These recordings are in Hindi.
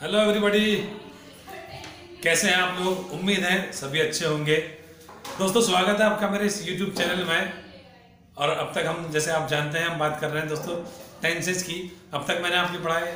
हेलो एवरीबॉडी, कैसे हैं आप लोग। उम्मीद है सभी अच्छे होंगे। दोस्तों स्वागत है आपका मेरे इस यूट्यूब चैनल में। और अब तक हम, जैसे आप जानते हैं, हम बात कर रहे हैं दोस्तों टेंसेस की। अब तक मैंने आपको पढ़ाए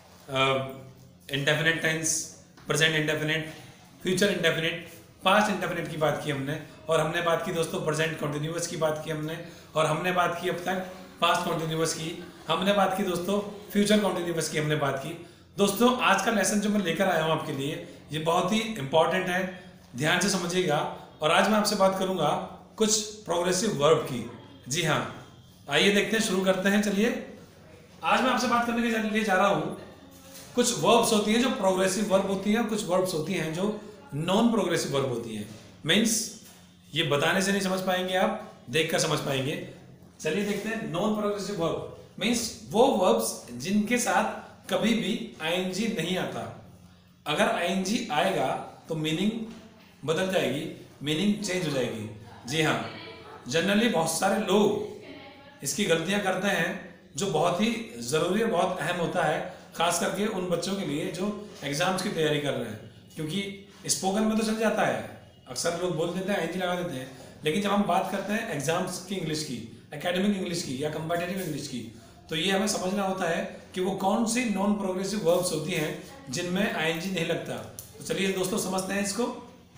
indefinite tense, present indefinite, future indefinite, past indefinite की बात की हमने। और हमने बात की दोस्तों प्रेजेंट कॉन्टिन्यूअस की बात की हमने। और हमने बात की अब तक पास्ट कॉन्टिन्यूअस की। हमने बात की दोस्तों फ्यूचर कॉन्टिन्यूअस की हमने बात की। दोस्तों आज का लेसन जो मैं लेकर आया हूँ आपके लिए, ये बहुत ही इंपॉर्टेंट है, ध्यान से समझिएगा। और आज मैं आपसे बात करूंगा कुछ प्रोग्रेसिव वर्ब की। जी हाँ, आइए देखते हैं, शुरू करते हैं। चलिए, आज मैं आपसे बात करने के लिए जा रहा हूँ। कुछ वर्ब्स होती हैं जो प्रोग्रेसिव वर्ब होती हैं, कुछ वर्ब्स होती हैं जो नॉन प्रोग्रेसिव वर्ब होती हैं। मीन्स ये बताने से नहीं समझ पाएंगे आप, देखकर समझ पाएंगे। चलिए देखते हैं। नॉन प्रोग्रेसिव वर्ब मीन्स वो वर्ब्स जिनके साथ कभी भी आईएनजी नहीं आता। अगर आईएनजी आएगा तो मीनिंग बदल जाएगी, मीनिंग चेंज हो जाएगी। जी हाँ, जनरली बहुत सारे लोग इसकी गलतियां करते हैं जो बहुत ही ज़रूरी और बहुत अहम होता है, खास करके उन बच्चों के लिए जो एग्जाम्स की तैयारी कर रहे हैं। क्योंकि स्पोकन में तो चल जाता है, अक्सर लोग बोल देते हैं, आईएनजी लगा देते हैं, लेकिन जब हम बात करते हैं एग्जाम्स की इंग्लिश की, एकेडमिक इंग्लिश की या कंपेटिटिव इंग्लिश की, तो ये हमें समझना होता है कि वो कौन सी नॉन प्रोग्रेसिव वर्ब्स होती हैं जिनमें आईएनजी नहीं लगता। तो चलिए दोस्तों समझते हैं इसको।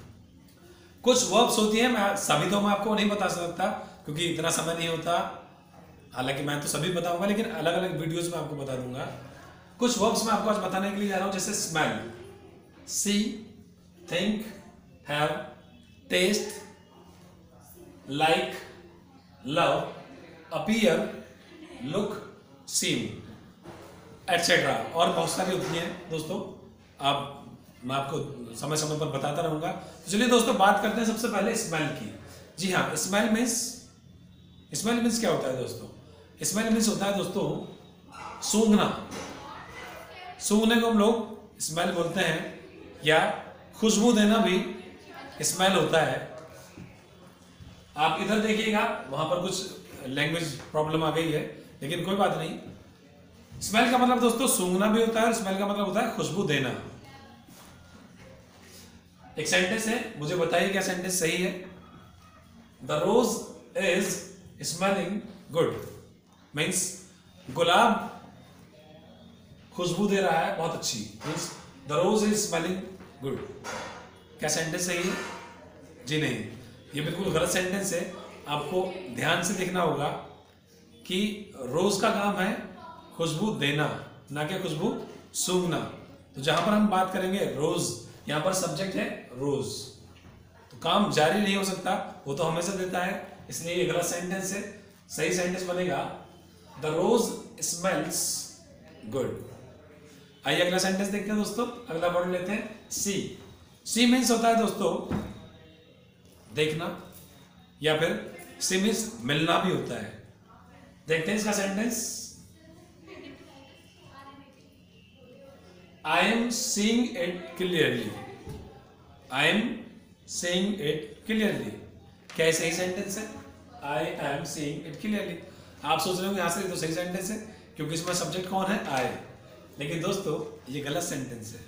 कुछ वर्ब्स होती हैं, मैं सभी तो मैं आपको नहीं बता सकता क्योंकि इतना समय नहीं होता। हालांकि मैं तो सभी बताऊंगा, लेकिन अलग अलग वीडियोस में आपको बता दूंगा। कुछ वर्ब्स मैं आपको आज बताने के लिए जा रहा हूं, जैसे smell, see, think, have, taste, like, love, appear, look, seem, etcetera. और बहुत सारी होती हैं दोस्तों, मैं आपको समय समय पर बताता रहूंगा। तो चलिए दोस्तों बात करते हैं सबसे पहले स्मेल की। जी हाँ, स्मेल मीन्स क्या होता है दोस्तों? स्मेल मीन्स होता है दोस्तों सूंघना। सूंघने को हम लोग स्मेल बोलते हैं, या खुशबू देना भी स्मेल होता है। आप इधर देखिएगा, वहां पर कुछ लैंग्वेज प्रॉब्लम आ गई है, लेकिन कोई बात नहीं। स्मेल का मतलब दोस्तों सूंघना भी होता है, और स्मेल का मतलब होता है खुशबू देना। एक सेंटेंस है, मुझे बताइए क्या सेंटेंस सही है। The rose is smelling good means गुलाब खुशबू दे रहा है बहुत अच्छी। Means the rose is smelling good. क्या सेंटेंस सही है? जी नहीं, ये बिल्कुल गलत सेंटेंस है। आपको ध्यान से देखना होगा कि रोज का काम है खुशबू देना, ना कि खुशबू सूंघना। तो जहां पर हम बात करेंगे रोज, यहां पर सब्जेक्ट है रोज, तो काम जारी नहीं हो सकता, वो तो हमेशा देता है, इसलिए ये गलत सेंटेंस है। सही सेंटेंस बनेगा द रोज स्मेल्स गुड। आइए अगला सेंटेंस देखते हैं दोस्तों। अगला वर्ड लेते हैं सी। सी मीन्स होता है दोस्तों देखना, या फिर सी मीन्स मिलना भी होता है। देखते हैं इसका sentence. I am seeing it clearly. I am seeing it clearly. क्या सही सेंटेंस है? I am seeing it clearly. आप सोच रहे हो यहां से तो सही सेंटेंस है क्योंकि इसमें सब्जेक्ट कौन है? I. लेकिन दोस्तों ये गलत सेंटेंस है।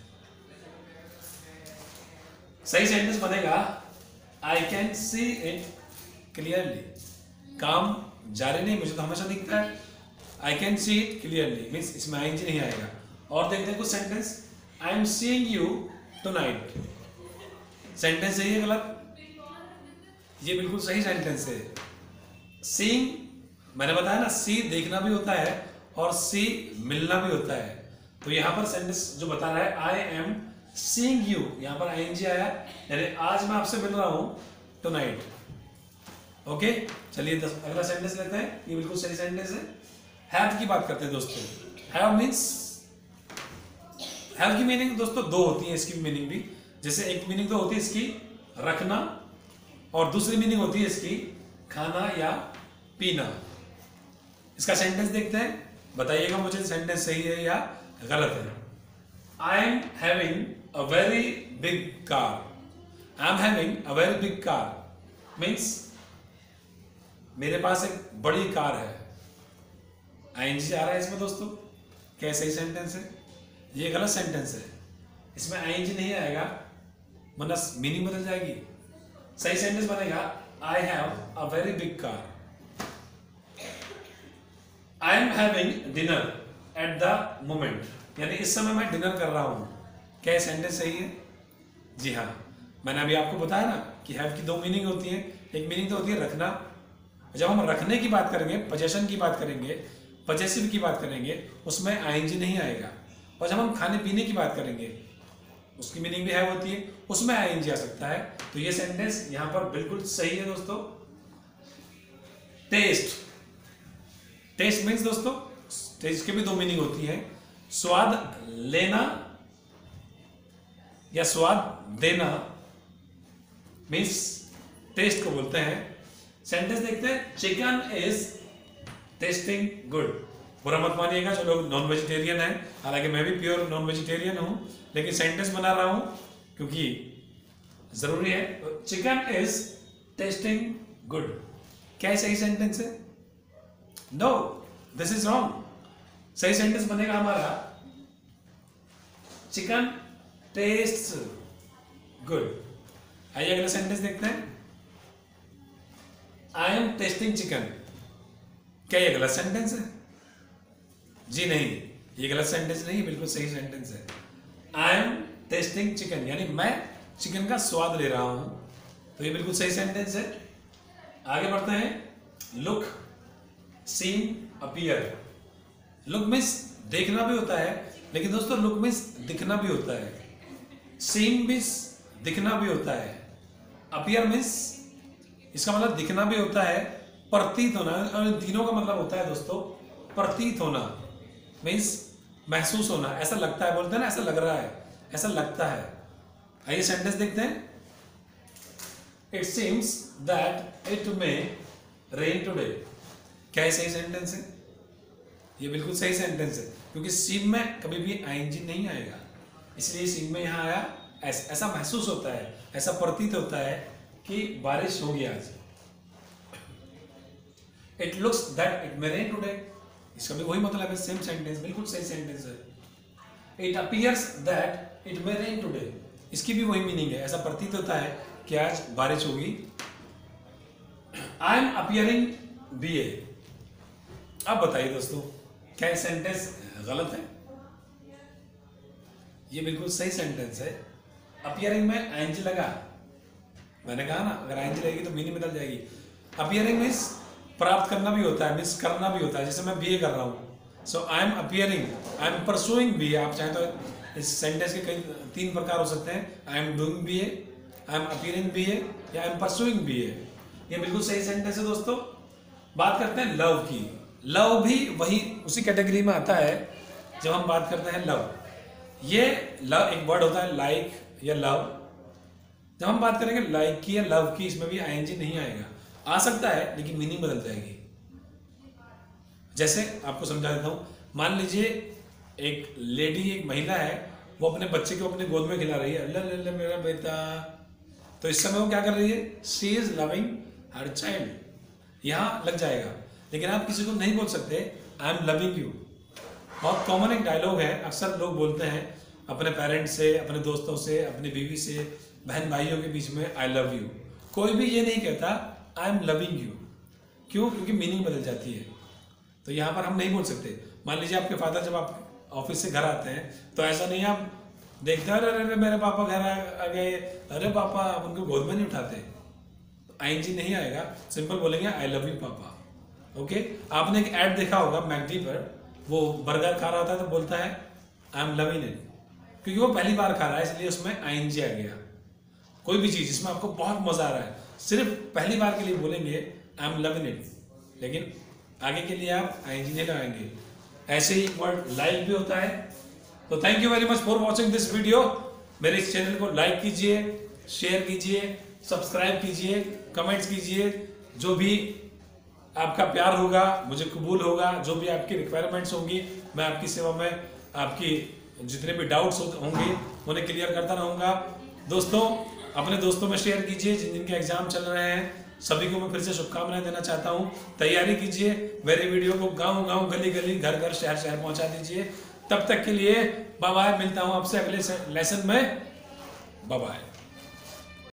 सही सेंटेंस बनेगा I can see it clearly. काम जारी नहीं, मुझे तो हमेशा दिखता है। I can see it clearly means इसमें आईएनजी नहीं आएगा। और देखते हैं कुछ sentence. I am seeing you tonight. Sentence सही है गलत? ये बिल्कुल सही सेंटेंस है। सीइंग, मैंने बताया ना, सी देखना भी होता है और सी मिलना भी होता है। तो यहां पर सेंटेंस जो बता रहा है आई एम सीइंग यू, यहां पर आईएनजी आया, यानी आज मैं आपसे मिल रहा हूं टुनाइट। ओके, चलिए अगला सेंटेंस लेते हैं। ये बिल्कुल सही सेंटेंस है। हैव की बात करते हैं दोस्तों। हैव मीन्स, हैव की मीनिंग दोस्तों दो होती है, इसकी मीनिंग भी। जैसे एक मीनिंग तो होती है इसकी रखना, और दूसरी मीनिंग होती है इसकी खाना या पीना। इसका सेंटेंस देखते हैं, बताइएगा मुझे सेंटेंस सही है या गलत है। I am having a very big car. I am having a very big car means मेरे पास एक बड़ी कार है। आईएनजी आ रहा है इसमें दोस्तों। क्या सही सेंटेंस है? ये गलत सेंटेंस है। इसमें आईएनजी नहीं आएगा वरना मीनिंग बदल जाएगी। सही सेंटेंस बनेगा I have a very big car, I am having dinner at the moment, यानी इस समय मैं डिनर कर रहा हूं। क्या ये सेंटेंस सही है? जी हाँ, मैंने अभी आपको बताया ना कि हैव की दो मीनिंग होती है। एक मीनिंग तो होती है रखना, जब हम रखने की बात करेंगे, पोजेशन की बात करेंगे, पजेसिव की बात करेंगे, उसमें आईएनजी नहीं आएगा। और जब हम खाने पीने की बात करेंगे उसकी मीनिंग भी हैव होती है, उसमें आईएनजी आ सकता है। तो ये सेंटेंस यहां पर बिल्कुल सही है दोस्तों। टेस्ट, टेस्ट मीन्स दोस्तों, टेस्ट के भी दो मीनिंग होती है, स्वाद लेना या स्वाद देना, मीन्स टेस्ट को बोलते हैं। सेंटेंस देखते हैं, चिकन इज टेस्टिंग गुड। बुरा मत मानिएगा जो लोग नॉन वेजिटेरियन हैं, हालांकि मैं भी प्योर नॉन वेजिटेरियन हूं, लेकिन सेंटेंस बना रहा हूं क्योंकि जरूरी है। चिकन इज टेस्टिंग गुड, क्या है सही सेंटेंस है? No, this is wrong. सही सेंटेंस बनेगा हमारा चिकन टेस्ट्स गुड। आइए अगला सेंटेंस देखते हैं, आई एम टेस्टिंग चिकन। क्या ये गलत सेंटेंस है? जी नहीं, ये गलत सेंटेंस नहीं, बिल्कुल सही सेंटेंस है। आई एम टेस्टिंग चिकन, यानी मैं चिकन का स्वाद ले रहा हूं, तो ये बिल्कुल सही सेंटेंस है। आगे बढ़ते हैं, look, seem, appear. Look means देखना भी होता है, लेकिन दोस्तों लुक मीन्स दिखना भी होता है, सीन मीन्स दिखना भी होता है, अपीयर मीन्स इसका मतलब दिखना भी होता है, प्रतीत होना, और इन तीनों का मतलब होता है दोस्तों प्रतीत होना, मीन्स महसूस होना, ऐसा लगता है, बोलते हैं ना ऐसा लग रहा है, ऐसा लगता है। आइए सेंटेंस देखते हैं, it seems that it may rain today. क्या ये सही सेंटेंस है? ये बिल्कुल सही सेंटेंस है, क्योंकि सीम में कभी भी आईएनजी नहीं आएगा, इसलिए सीम में यहां आया। ऐसा महसूस होता है, ऐसा प्रतीत होता है कि बारिश होगी आज। It looks that it may rain today, इसका भी वही मतलब है, सेम सेंटेंस, बिल्कुल सही सेंटेंस है। It appears that it may rain today, इसकी भी वही मीनिंग है, ऐसा प्रतीत होता है कि आज बारिश होगी। I am appearing BA. अब बताइए दोस्तों, क्या ये सेंटेंस गलत है? ये बिल्कुल सही सेंटेंस है। अपीयरिंग में आईएनजी लगा, मैंने कहा ना अगर आईएनजी लगेगी तो मीनिंग बदल जाएगी। अपीयरिंग मीन्स प्राप्त करना भी होता है, मीन्स करना भी होता है, जैसे मैं बीए कर रहा हूँ, so I am appearing, I am pursuing BA. आप चाहें तो इस सेंटेंस के कई तीन प्रकार हो सकते हैं, I am doing BA, I am appearing BA, या आई एम परसुइंग बीए। ये बिल्कुल सही सेंटेंस है दोस्तों। बात करते हैं लव की। लव भी वही उसी कैटेगरी में आता है जब हम बात करते हैं लव। ये लव एक वर्ड होता है लाइक या लव। जब हम बात करेंगे लाइक की या लव की, इसमें भी आईएनजी नहीं आएगा, आ सकता है लेकिन मीनिंग बदल जाएगी। जैसे आपको समझा देता हूं, मान लीजिए एक लेडी, एक महिला है, वो अपने बच्चे को अपने गोद में खिला रही है, अल्लाह अल्लाह मेरा बेटा, तो इस समय वो क्या कर रही है? She is loving her child, यहां लग जाएगा। लेकिन आप किसी को नहीं बोल सकते आई एम लविंग यू। बहुत कॉमन एक डायलॉग है, अक्सर लोग बोलते हैं अपने पेरेंट्स से, अपने दोस्तों से, अपनी बीवी से, बहन भाइयों के बीच में, आई लव यू। कोई भी ये नहीं कहता आई एम लविंग यू, क्यों? क्योंकि मीनिंग बदल जाती है, तो यहाँ पर हम नहीं बोल सकते। मान लीजिए आपके फादर जब आप ऑफिस से घर आते हैं तो ऐसा नहीं आप देखते हैं अरे अरे मेरे पापा घर आ गए, अरे पापा, आप उनको गोद में नहीं उठाते, तो आईएनजी नहीं आएगा, सिंपल बोलेंगे आई लव यू पापा। ओके, आपने एक ऐड देखा होगा मैकडी पर, वो बर्गर खा रहा होता है तो बोलता है आई एम लविंग इट, क्योंकि वो पहली बार खा रहा है, इसलिए उसमें आईएनजी आ गया। कोई भी चीज जिसमें आपको बहुत मजा आ रहा है, सिर्फ पहली बार के लिए बोलेंगे आई एम लविंग इट, लेकिन आगे के लिए आप आईएनजी नहीं लगाएंगे। ऐसे ही एक वर्ड लाइक भी होता है। तो thank you very much for watching this video. मेरे इस चैनल को लाइक कीजिए, शेयर कीजिए, सब्सक्राइब कीजिए, कमेंट्स कीजिए। जो भी आपका प्यार होगा मुझे कबूल होगा, जो भी आपकी रिक्वायरमेंट्स होंगी मैं आपकी सेवा में, आपकी जितने भी डाउट्स होंगे उन्हें क्लियर करता रहूँगा। दोस्तों, अपने दोस्तों में शेयर कीजिए, जिन जिनके एग्जाम चल रहे हैं सभी को मैं फिर से शुभकामनाएं देना चाहता हूं। तैयारी कीजिए, मेरे वीडियो को गांव गांव, गली गली, घर घर, शहर शहर पहुंचा दीजिए। तब तक के लिए बाय बाय, मिलता हूँ आपसे अगले लेसन में। Bye bye.